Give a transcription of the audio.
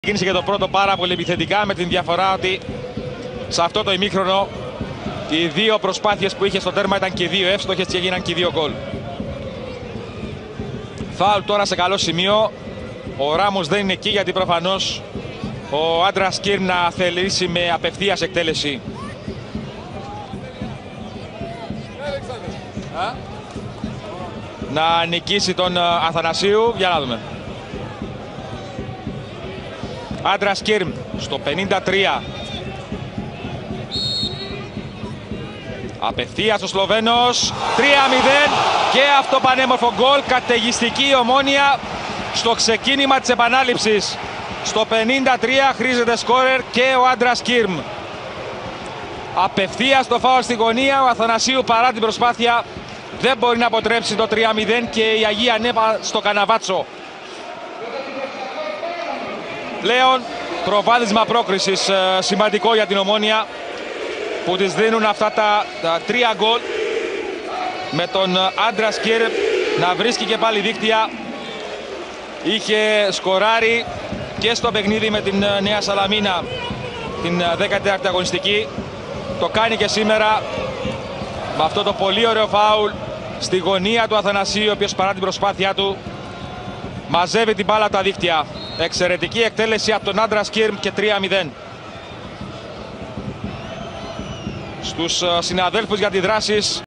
Κίνησε και το πρώτο πάρα πολύ επιθετικά, με την διαφορά ότι σε αυτό το ημίχρονο οι δύο προσπάθειες που είχε στο τέρμα ήταν και οι δύο εύστοχες και έγιναν και οι δύο γκολ. Φάουλ τώρα σε καλό σημείο. Ο Ράμος δεν είναι εκεί γιατί προφανώς ο Άντρας Κίρν να θελήσει με απευθείας εκτέλεση. Να νικήσει τον Αθανασίου. Για να δούμε. Άντρας Κίρν στο 53. Απευθείας ο Σλοβαίνος. 3-0 και αυτό πανέμορφο γκολ. Καταιγιστική Ομόνοια στο ξεκίνημα της επανάληψης. Στο 53 χρήζεται σκόρερ και ο Άντρας Κίρν. Απευθείας το φάουλ στη γωνία. Ο Αθανασίου παρά την προσπάθεια δεν μπορεί να αποτρέψει το 3-0 και η Αγία Νέπα στο Καναβάτσο. Πλέον προβάδισμα πρόκρισης σημαντικό για την Ομόνοια που της δίνουν αυτά τα 3 γκολ, με τον Άντρας Κίρν να βρίσκει και πάλι δίκτυα. Είχε σκοράρει και στο παιχνίδι με την Νέα Σαλαμίνα την 14η αγωνιστική. Το κάνει και σήμερα με αυτό το πολύ ωραίο φάουλ στη γωνία του Αθανασίου, ο οποίος παρά την προσπάθειά του μαζεύει την μπάλα από τα δίκτυα. Εξαιρετική εκτέλεση από τον Άντρας Κίρν και 3-0. Στους συναδέλφους για τη δράση.